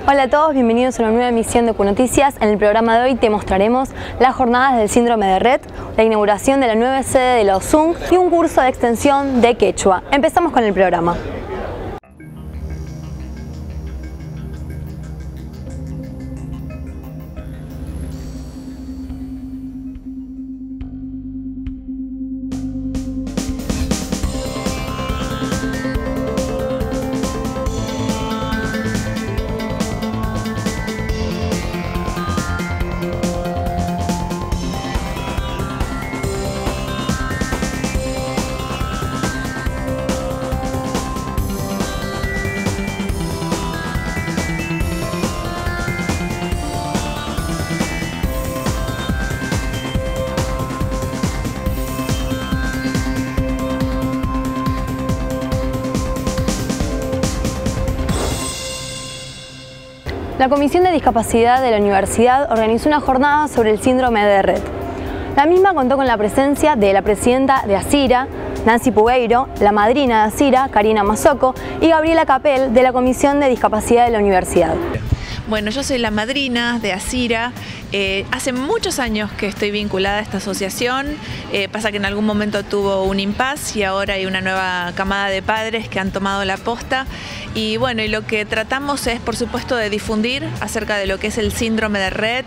Hola a todos, bienvenidos a una nueva emisión de QNoticias. En el programa de hoy te mostraremos las jornadas del síndrome de Rett, la inauguración de la nueva sede de la OSUNC y un curso de extensión de quechua. Empezamos con el programa. La Comisión de Discapacidad de la Universidad organizó una jornada sobre el síndrome de Rett. La misma contó con la presencia de la presidenta de ASIRA, Nancy Pugueiro, la madrina de ASIRA, Karina Mazzocco, y Gabriela Capel, de la Comisión de Discapacidad de la Universidad. Bueno, yo soy la madrina de ASIRA. Hace muchos años que estoy vinculada a esta asociación. Pasa que en algún momento tuvo un impasse y ahora hay una nueva camada de padres que han tomado la posta. Y bueno, y lo que tratamos es, por supuesto, de difundir acerca de lo que es el síndrome de Rett.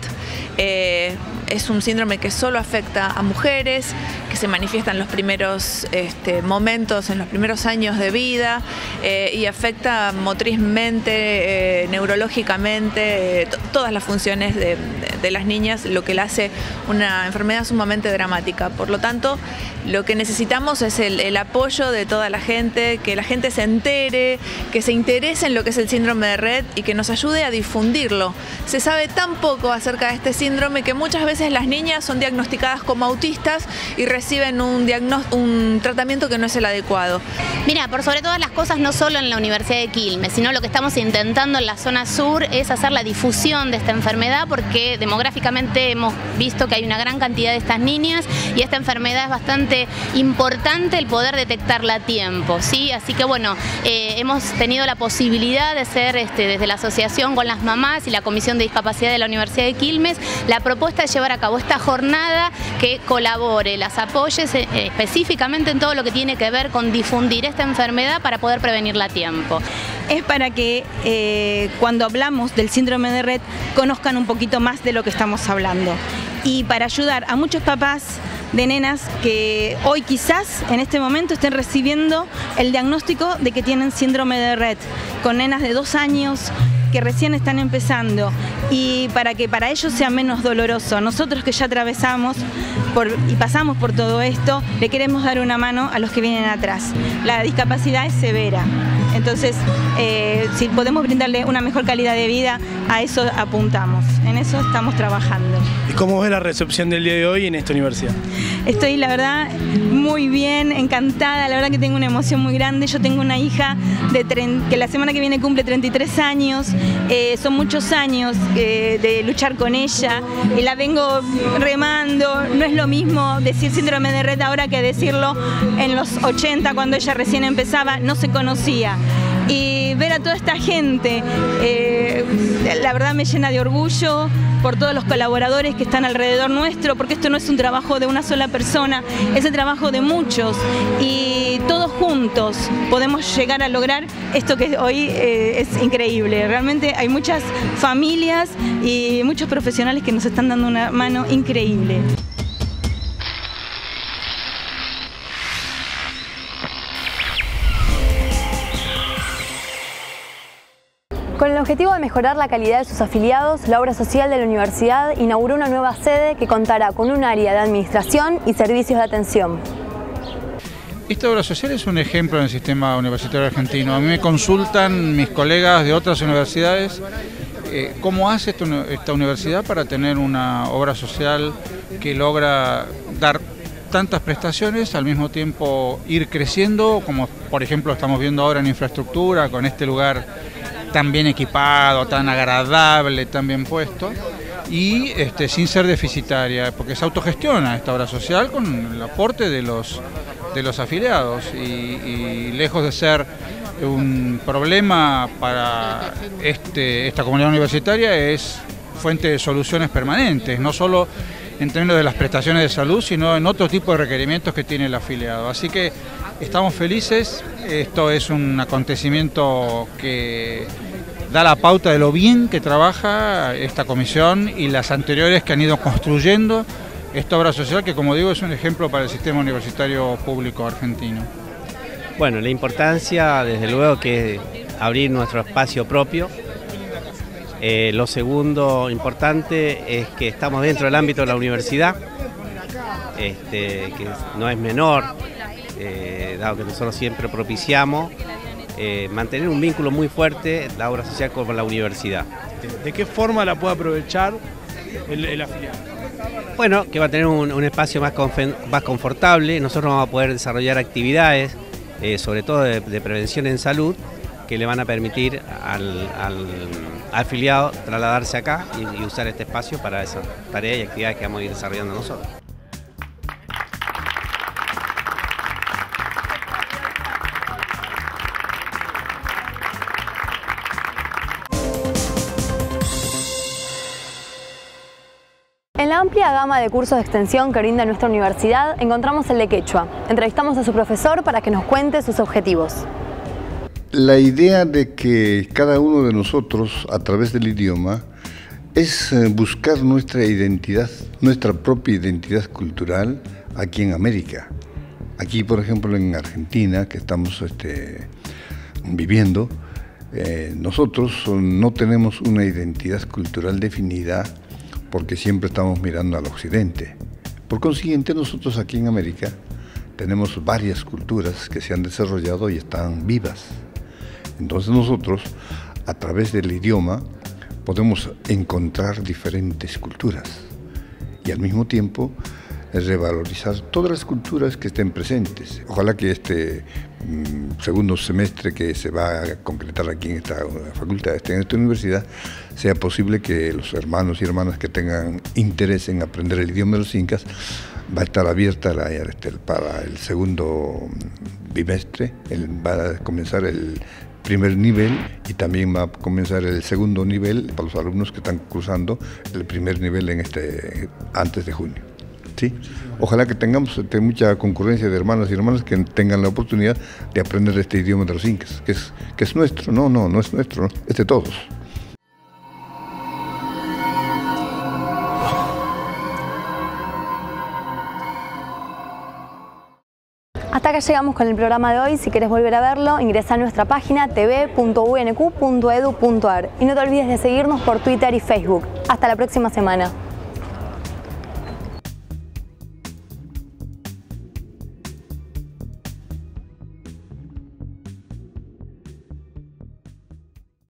Es un síndrome que solo afecta a mujeres, que se manifiesta en los primeros momentos, en los primeros años de vida, y afecta motrizmente, neurológicamente, todas las funciones de las niñas, lo que la hace una enfermedad sumamente dramática. Por lo tanto, lo que necesitamos es el apoyo de toda la gente, que la gente se entere, que se interese en lo que es el síndrome de Rett y que nos ayude a difundirlo. Se sabe tan poco acerca de este síndrome que muchas veces las niñas son diagnosticadas como autistas y reciben un tratamiento que no es el adecuado. Mira, por sobre todas las cosas, no solo en la Universidad de Quilmes, sino lo que estamos intentando en la zona sur es hacer la difusión de esta enfermedad, porque demográficamente hemos visto que hay una gran cantidad de estas niñas y esta enfermedad es bastante importante el poder detectarla a tiempo, ¿sí? Así que bueno, hemos tenido la posibilidad de hacer desde la asociación con las mamás y la Comisión de Discapacidad de la Universidad de Quilmes la propuesta de llevar a cabo esta jornada que colabore, las apoye específicamente en todo lo que tiene que ver con difundir esta enfermedad para poder prevenirla a tiempo. Es para que cuando hablamos del síndrome de Rett conozcan un poquito más de lo que estamos hablando, y para ayudar a muchos papás de nenas que hoy quizás en este momento estén recibiendo el diagnóstico de que tienen síndrome de Rett, con nenas de 2 años que recién están empezando, y para que para ellos sea menos doloroso. Nosotros que ya atravesamos y pasamos por todo esto, le queremos dar una mano a los que vienen atrás. La discapacidad es severa, entonces si podemos brindarle una mejor calidad de vida, a eso apuntamos, en eso estamos trabajando. ¿Y cómo es la recepción del día de hoy en esta universidad? Estoy, la verdad, muy bien, encantada, la verdad que tengo una emoción muy grande. Yo tengo una hija que la semana que viene cumple 33 años, son muchos años de luchar con ella, y la vengo remando. No es lo mismo decir síndrome de Rett ahora que decirlo en los 80, cuando ella recién empezaba, no se conocía. Y ver a toda esta gente, la verdad me llena de orgullo por todos los colaboradores que están alrededor nuestro, porque esto no es un trabajo de una sola persona, es el trabajo de muchos, y todos juntos podemos llegar a lograr esto que hoy es increíble. Realmente hay muchas familias y muchos profesionales que nos están dando una mano increíble. Con el objetivo de mejorar la calidad de sus afiliados, la obra social de la universidad inauguró una nueva sede que contará con un área de administración y servicios de atención. Esta obra social es un ejemplo en el sistema universitario argentino. A mí me consultan mis colegas de otras universidades cómo hace esta universidad para tener una obra social que logra dar tantas prestaciones, al mismo tiempo ir creciendo, como por ejemplo estamos viendo ahora en infraestructura, con este lugar tan bien equipado, tan agradable, tan bien puesto, y sin ser deficitaria, porque se autogestiona esta obra social con el aporte de los afiliados, y lejos de ser un problema para esta comunidad universitaria es fuente de soluciones permanentes, no solo en términos de las prestaciones de salud, sino en otro tipo de requerimientos que tiene el afiliado. Así que estamos felices, esto es un acontecimiento que da la pauta de lo bien que trabaja esta comisión y las anteriores que han ido construyendo esta obra social que, como digo, es un ejemplo para el sistema universitario público argentino. Bueno, la importancia, desde luego, que es abrir nuestro espacio propio. Lo segundo importante es que estamos dentro del ámbito de la universidad, que no es menor, dado que nosotros siempre propiciamos mantener un vínculo muy fuerte la obra social con la universidad. ¿De qué forma la puede aprovechar el afiliado? Bueno, que va a tener un espacio más confortable. Nosotros vamos a poder desarrollar actividades, sobre todo de prevención en salud, que le van a permitir al afiliado trasladarse acá y usar este espacio para esas tareas y actividades que vamos a ir desarrollando nosotros. En la amplia gama de cursos de extensión que brinda nuestra universidad, encontramos el de Quechua. Entrevistamos a su profesor para que nos cuente sus objetivos. La idea de que cada uno de nosotros, a través del idioma, es buscar nuestra identidad, nuestra propia identidad cultural aquí en América. Aquí, por ejemplo, en Argentina, que estamos viviendo, nosotros no tenemos una identidad cultural definida porque siempre estamos mirando al occidente. Por consiguiente, nosotros aquí en América tenemos varias culturas que se han desarrollado y están vivas. Entonces nosotros, a través del idioma, podemos encontrar diferentes culturas y al mismo tiempo revalorizar todas las culturas que estén presentes. Ojalá que este segundo semestre que se va a concretar aquí en esta facultad, en esta universidad, sea posible que los hermanos y hermanas que tengan interés en aprender el idioma de los incas va a estar abierta para el segundo bimestre, va a comenzar el primer nivel y también va a comenzar el segundo nivel para los alumnos que están cursando el primer nivel antes de junio. ¿Sí? Ojalá que tengamos mucha concurrencia de hermanos y hermanas que tengan la oportunidad de aprender este idioma de los incas, que es nuestro, no es nuestro, ¿no? Es de todos. Hasta acá llegamos con el programa de hoy. Si querés volver a verlo, ingresa a nuestra página tv.unq.edu.ar y no te olvides de seguirnos por Twitter y Facebook. Hasta la próxima semana.